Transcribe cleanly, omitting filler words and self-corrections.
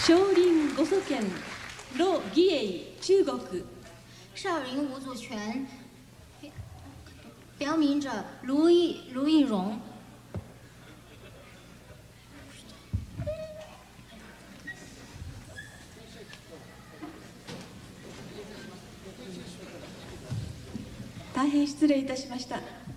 少林五祖拳罗义英中国。 少林五祖拳标明者卢易荣。 大変失礼いたしました。